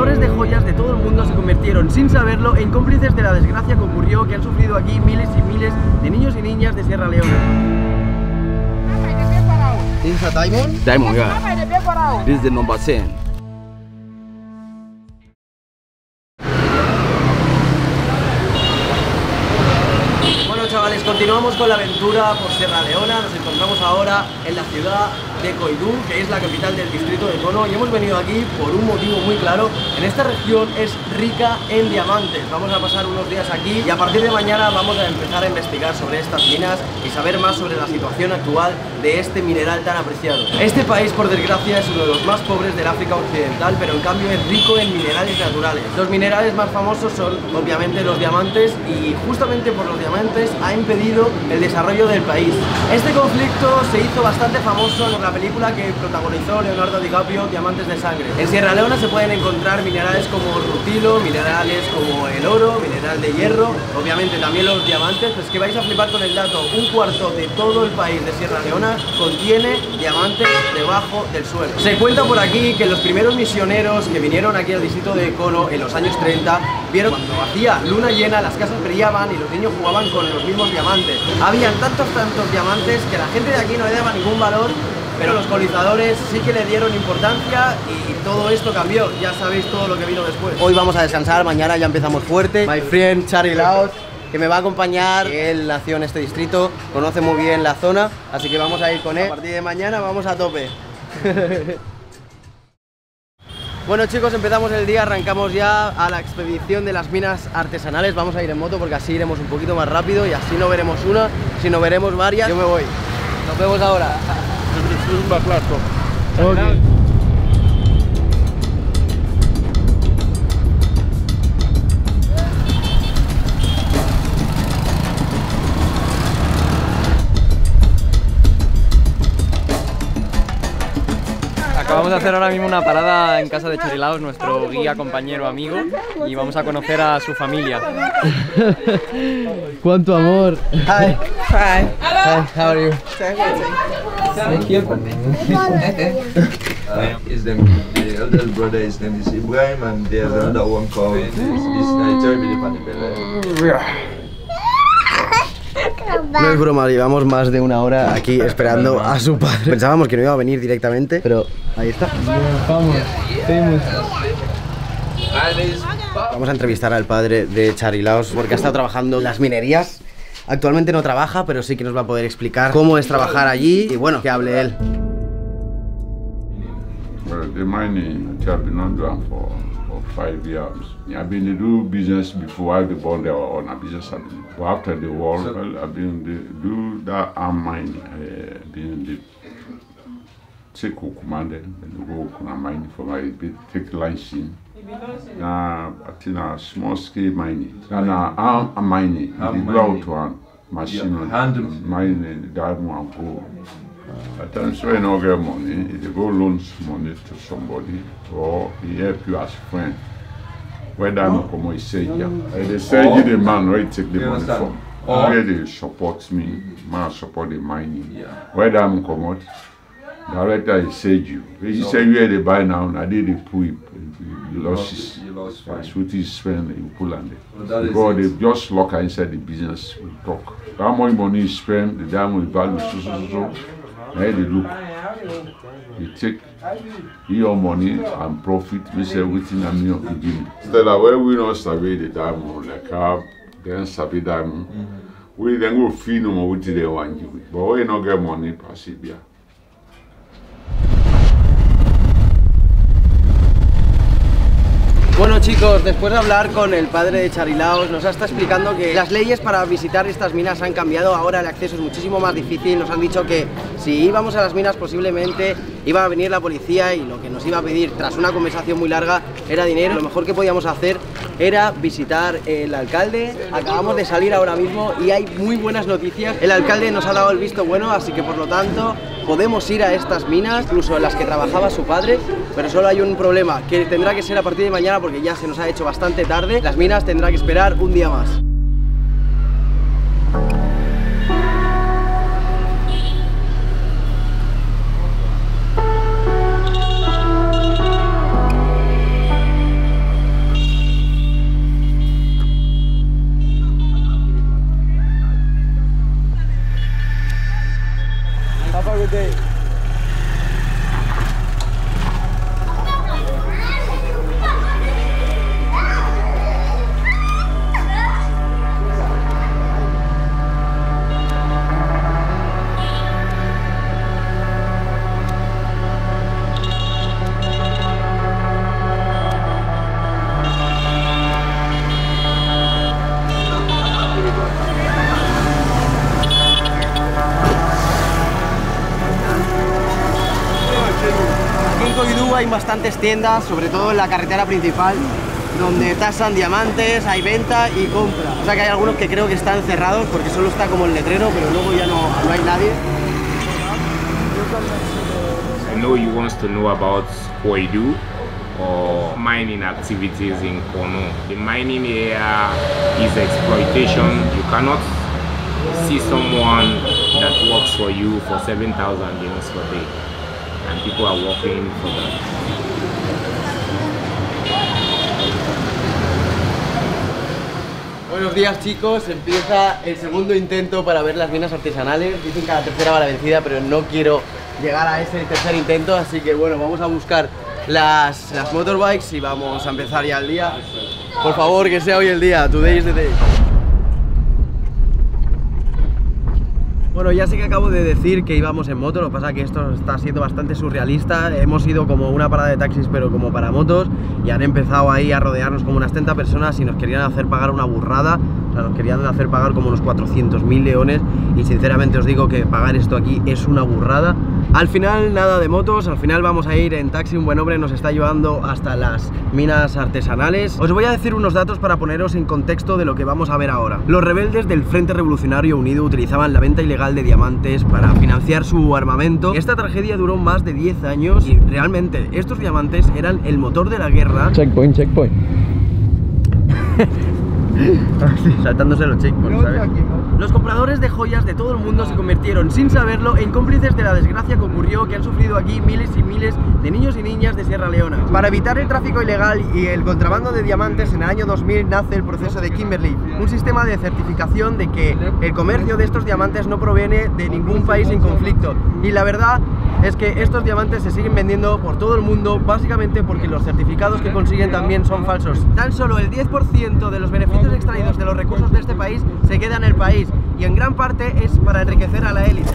buscadores de joyas de todo el mundo se convirtieron, sin saberlo, en cómplices de la desgracia que ocurrió, que han sufrido aquí miles y miles de niños y niñas de Sierra Leona. This is a diamond? Diamond, yeah. This is the number 10. Chavales, continuamos con la aventura por Sierra Leona. Nos encontramos ahora en la ciudad de Koidou, que es la capital del distrito de Kono, y hemos venido aquí por un motivo muy claro. En esta región es rica en diamantes. Vamos a pasar unos días aquí y a partir de mañana vamos a empezar a investigar sobre estas minas y saber más sobre la situación actual de este mineral tan apreciado. Este país, por desgracia, es uno de los más pobres del África Occidental, pero en cambio es rico en minerales naturales. Los minerales más famosos son obviamente los diamantes, y justamente por los diamantes ha impedido el desarrollo del país. Este conflicto se hizo bastante famoso en la película que protagonizó Leonardo DiCaprio, Diamantes de Sangre. En Sierra Leona se pueden encontrar minerales como el rutilo, minerales como el oro, mineral de hierro, obviamente también los diamantes. Pues que vais a flipar con el dato: un cuarto de todo el país de Sierra Leona contiene diamantes debajo del suelo. Se cuenta por aquí que los primeros misioneros que vinieron aquí al distrito de Kono en los años 30 vieron cuando hacía luna llena las casas brillaban y los niños jugaban con los mismos diamantes. Habían tantos diamantes que la gente de aquí no le daba ningún valor, pero los colonizadores sí que le dieron importancia y todo esto cambió. Ya sabéis todo lo que vino después. Hoy vamos a descansar, mañana ya empezamos fuerte. My friend Charlie Laos, que me va a acompañar. Él nació en este distrito, conoce muy bien la zona, así que vamos a ir con él. A partir de mañana vamos a tope. Bueno chicos, empezamos el día, arrancamos ya a la expedición de las minas artesanales. Vamos a ir en moto porque así iremos un poquito más rápido y así no veremos una, sino veremos varias. Yo me voy. Nos vemos ahora. Okay. Acabamos de hacer ahora mismo una parada en casa de Charlie Laos, nuestro guía, compañero, amigo, y vamos a conocer a su familia. ¡Cuánto amor! Hi. Hi. Hi, how are you? Thank you. The eldest brother, his name is Ibrahim, and there's another one called No es broma, llevamos más de una hora aquí esperando a su padre. Pensábamos que no iba a venir directamente, pero ahí está. Vamos, seguimos. Vamos a entrevistar al padre de Charlie Laos porque ha estado trabajando en las minerías. Actualmente no trabaja, pero sí que nos va a poder explicar cómo es trabajar allí y bueno, que hable él. Well, the mining, I've been on drum for 5 years. I've been to do business before I was born there on a business. But after the war, well, I've been to do that arm mine, been the take commander, and go mine for my take license. Now, I think a small scale mining. And arm mining, the go out one machine, hand mining, diamond and gold. At times when you don't get money, you go loan money to somebody or he help you as a friend. Whether I'm come and say yeah, they say you the man where you take the money from. Where they support me, man support the mining. Whether I'm come out, director he said you. He say where they buy now, I did the pull you losses. That's what he spend, you pull on it. Because they just lock inside the business, we talk. How much money you spend, the diamond value so. Now they look, you take your money and profit, we say everything and you give me. Stella, where we don't survey the diamond, like how then survey diamond, we then go feed them what they want to give it. But we don't get money, pass it here. Bueno chicos, después de hablar con el padre de Charlie Laos, nos está explicando que las leyes para visitar estas minas han cambiado. Ahora el acceso es muchísimo más difícil. Nos han dicho que si íbamos a las minas posiblemente iba a venir la policía y lo que nos iba a pedir tras una conversación muy larga era dinero. Lo mejor que podíamos hacer era visitar el alcalde. Acabamos de salir ahora mismo y hay muy buenas noticias. El alcalde nos ha dado el visto bueno, así que por lo tanto podemos ir a estas minas, incluso en las que trabajaba su padre, pero solo hay un problema, que tendrá que ser a partir de mañana porque ya se nos ha hecho bastante tarde. Las minas tendrá que esperar un día más. bastantes tiendas, sobre todo en la carretera principal, donde tasan diamantes, hay venta y compra. O sea que hay algunos que creo que están cerrados porque solo está como el letrero, pero luego ya no hay nadie. I know you want to know about Koidu or mining activities in Kono. The mining area is exploitation. You cannot see someone that works for you for 7,000 dirhams per day, and people are working for that. Buenos días, chicos, empieza el segundo intento para ver las minas artesanales. Dicen que a la tercera va la vencida, pero no quiero llegar a ese tercer intento, así que bueno, vamos a buscar las motorbikes y vamos a empezar ya el día. Por favor, que sea hoy el día, today is the day. Bueno, ya sé que acabo de decir que íbamos en moto, lo que pasa es que esto está siendo bastante surrealista. Hemos ido como una parada de taxis, pero como para motos, y han empezado ahí a rodearnos como unas 30 personas y nos querían hacer pagar una burrada. O sea, nos querían hacer pagar como unos 400.000 leones, y sinceramente os digo que pagar esto aquí es una burrada. Al final nada de motos, al final vamos a ir en taxi. Un buen hombre nos está llevando hasta las minas artesanales. Os voy a decir unos datos para poneros en contexto de lo que vamos a ver ahora. Los rebeldes del Frente Revolucionario Unido utilizaban la venta ilegal de diamantes para financiar su armamento. Esta tragedia duró más de 10 años y realmente estos diamantes eran el motor de la guerra. Checkpoint, checkpoint. Saltándose los checkpoints, ¿sabes? Los compradores de joyas de todo el mundo se convirtieron, sin saberlo, en cómplices de la desgracia que ocurrió, que han sufrido aquí miles y miles de niños y niñas de Sierra Leona. Para evitar el tráfico ilegal y el contrabando de diamantes, en el año 2000 nace el proceso de Kimberley, un sistema de certificación de que el comercio de estos diamantes no proviene de ningún país en conflicto. Y la verdad es que estos diamantes se siguen vendiendo por todo el mundo, básicamente porque los certificados que consiguen también son falsos. Tan solo el 10% de los beneficios extraídos de los recursos de este país se queda en el país, y en gran parte es para enriquecer a la élite.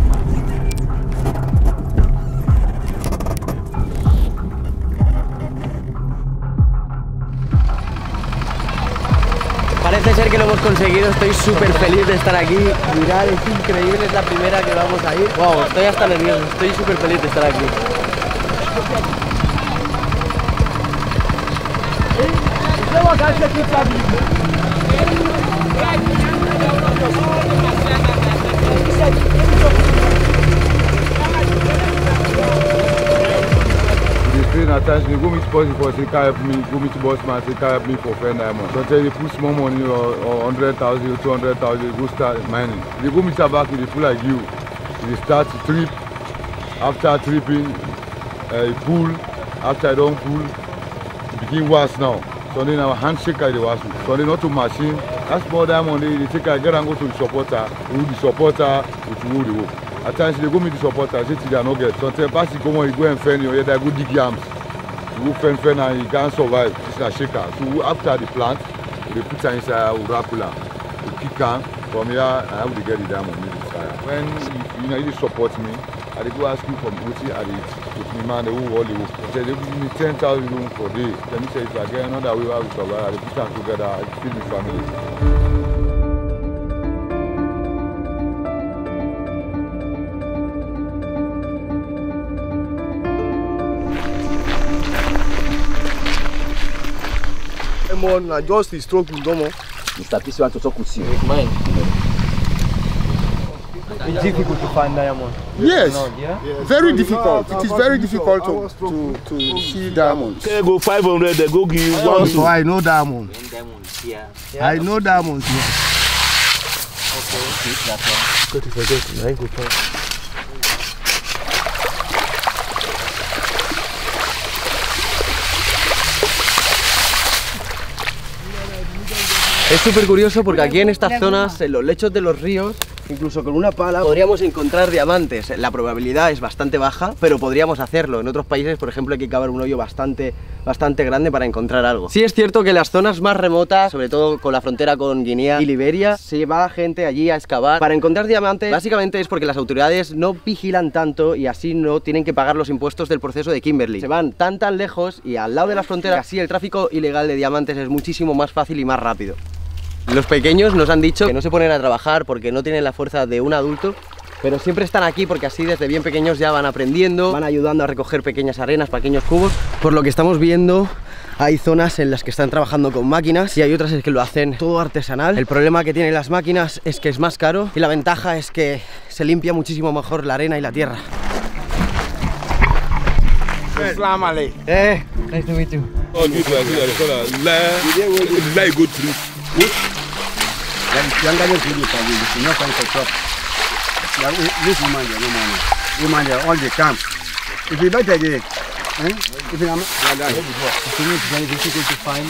Parece ser que lo hemos conseguido, estoy súper feliz de estar aquí. Mirad, es increíble, es la primera que vamos a ir. Wow, estoy hasta nervioso, estoy súper feliz de estar aquí. At times they go meet sports before they can't help me, go meet boss man, they can't help me for fair diamond. Sometimes they put small money or 100,000 or 200,000, go start mining. They go meet a back, they feel like you. They start to trip, after tripping, pull, after I don't pull, it begin worse now. So then our handshake I was so then not to machine. That's small diamond, they take a get and go to the supporter, the supporter, which will the work. At times they go meet the supporter, they say they are not get. Sometimes pass you come on, you go and fend, you hear that go dig yams. You go fend and you can't survive. It's a shaker. So after the plant, they put it inside a Urapula. They pick can. From here, I have to get the diamond in the fire. When you support me, I go ask you from Uti at it. With me man, they will all the work. They give me 10,000 room per day. Then me say if I get another way, I will survive. I put them together, I feed the family. I just the stroke with Domo. Mr. Peace want to talk with you. Mine. It's difficult to find diamond. Yes, Yeah? very difficult. It is very difficult to see diamonds. Okay, go 500, they go give you one. So I know diamonds. I know diamonds here. Es súper curioso porque aquí en estas zonas, en los lechos de los ríos, incluso con una pala podríamos encontrar diamantes. La probabilidad es bastante baja, pero podríamos hacerlo. En otros países, por ejemplo, hay que cavar un hoyo bastante grande para encontrar algo. Sí es cierto que en las zonas más remotas, sobre todo con la frontera con Guinea y Liberia, se va gente allí a excavar para encontrar diamantes. Básicamente es porque las autoridades no vigilan tanto y así no tienen que pagar los impuestos del proceso de Kimberley. Se van tan lejos y al lado de las fronteras, así el tráfico ilegal de diamantes es muchísimo más fácil y más rápido. Los pequeños nos han dicho que no se ponen a trabajar porque no tienen la fuerza de un adulto, pero siempre están aquí porque así desde bien pequeños ya van aprendiendo, van ayudando a recoger pequeñas arenas, pequeños cubos. Por lo que estamos viendo, hay zonas en las que están trabajando con máquinas y hay otras en que lo hacen todo artesanal. El problema que tienen las máquinas es que es más caro y la ventaja es que se limpia muchísimo mejor la arena y la tierra. Islam alaikum. Nice to meet you. All the camp. If you better get it, if you difficult to find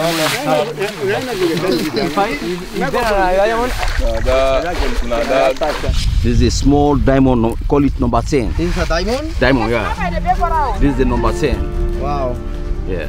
This is a small diamond, call it number 10. This is a diamond? Diamond, yeah. This is the number 10. Wow. Yeah.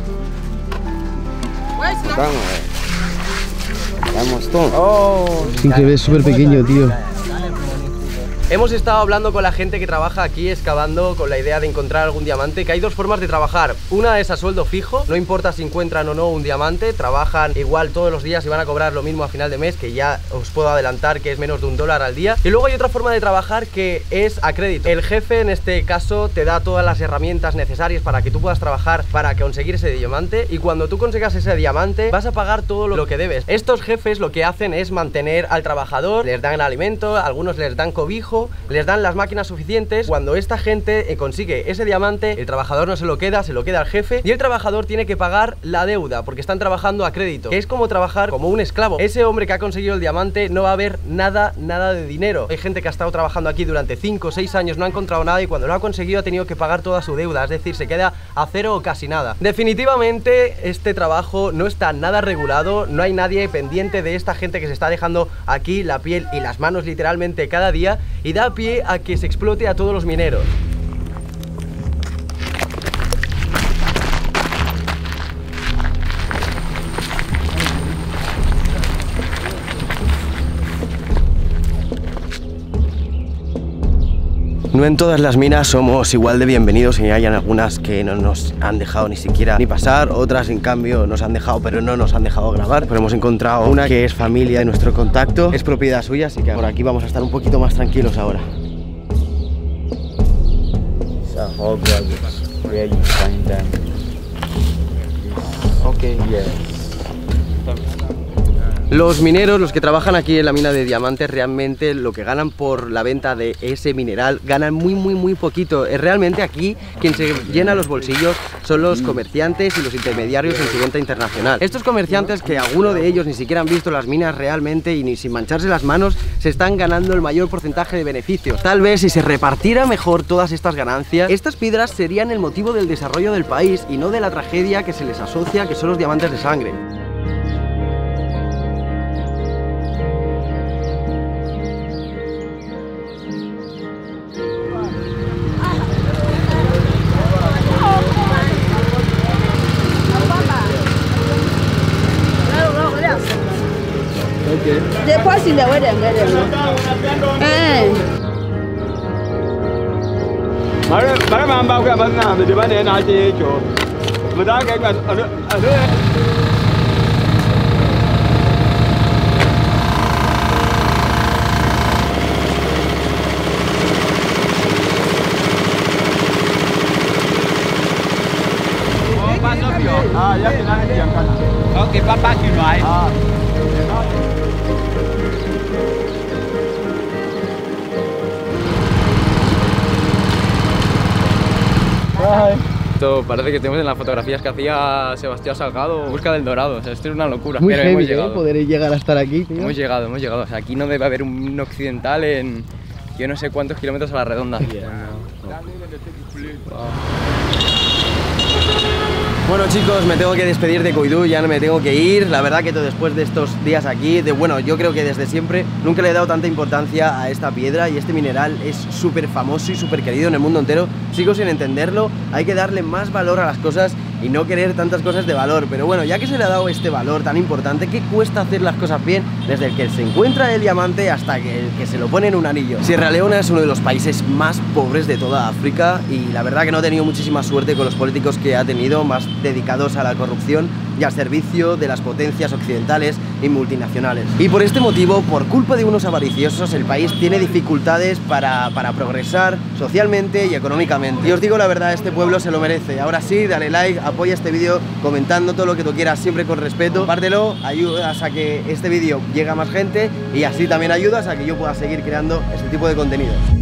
Oh, increíble, es súper pequeño, tío. Hemos estado hablando con la gente que trabaja aquí excavando con la idea de encontrar algún diamante, que hay dos formas de trabajar. Una es a sueldo fijo, no importa si encuentran o no un diamante, trabajan igual todos los días y van a cobrar lo mismo a final de mes, que ya os puedo adelantar que es menos de $1 al día. Y luego hay otra forma de trabajar que es a crédito. El jefe en este caso te da todas las herramientas necesarias para que tú puedas trabajar para conseguir ese diamante, y cuando tú consigas ese diamante vas a pagar todo lo que debes. Estos jefes lo que hacen es mantener al trabajador, les dan alimento, algunos les dan cobijo, les dan las máquinas suficientes. Cuando esta gente consigue ese diamante, el trabajador no se lo queda, se lo queda al jefe, y el trabajador tiene que pagar la deuda porque están trabajando a crédito, que es como trabajar como un esclavo. Ese hombre que ha conseguido el diamante no va a ver nada de dinero. Hay gente que ha estado trabajando aquí durante 5 o 6 años, no ha encontrado nada, y cuando lo ha conseguido ha tenido que pagar toda su deuda, es decir, se queda a cero o casi nada. Definitivamente este trabajo no está nada regulado, no hay nadie pendiente de esta gente que se está dejando aquí la piel y las manos literalmente cada día, y da pie a que se explote a todos los mineros. No en todas las minas somos igual de bienvenidos, y hay algunas que no nos han dejado ni siquiera ni pasar, otras en cambio nos han dejado pero no nos han dejado grabar. Pero hemos encontrado una que es familia de nuestro contacto, es propiedad suya, así que por aquí vamos a estar un poquito más tranquilos ahora. Okay. Yes. Los mineros, los que trabajan aquí en la mina de diamantes, realmente lo que ganan por la venta de ese mineral ganan muy poquito. Realmente aquí quien se llena los bolsillos son los comerciantes y los intermediarios en su venta internacional. Estos comerciantes, que algunos de ellos ni siquiera han visto las minas realmente y ni sin mancharse las manos, se están ganando el mayor porcentaje de beneficios. Tal vez si se repartiera mejor todas estas ganancias, estas piedras serían el motivo del desarrollo del país y no de la tragedia que se les asocia, que son los diamantes de sangre. Después si le voy a vender. Okay, Papa, you know. Esto parece que estamos en las fotografías que hacía Sebastián Salgado en busca del dorado. O sea, esto es una locura. Muy pero heavy, hemos llegado. Poder llegar a estar aquí, tío. Hemos llegado. O sea, aquí no debe haber un occidental en yo no sé cuántos kilómetros a la redonda. Bueno, chicos, me tengo que despedir de Koidou, ya me tengo que ir. La verdad que después de estos días aquí, bueno, yo creo que desde siempre nunca le he dado tanta importancia a esta piedra, y este mineral es súper famoso y súper querido en el mundo entero. Sigo sin entenderlo, hay que darle más valor a las cosas y no querer tantas cosas de valor. Pero bueno, ya que se le ha dado este valor tan importante, ¿qué cuesta hacer las cosas bien? Desde el que se encuentra el diamante hasta el que se lo pone en un anillo. Sierra Leona es uno de los países más pobres de toda África, y la verdad que no ha tenido muchísima suerte con los políticos que ha tenido, más dedicados a la corrupción. y al servicio de las potencias occidentales y multinacionales. Y por este motivo, por culpa de unos avariciosos, el país tiene dificultades para progresar socialmente y económicamente. Y os digo la verdad, este pueblo se lo merece. Ahora sí, dale like, apoya este vídeo comentando todo lo que tú quieras, siempre con respeto. Compártelo, ayudas a que este vídeo llegue a más gente y así también ayudas a que yo pueda seguir creando este tipo de contenidos.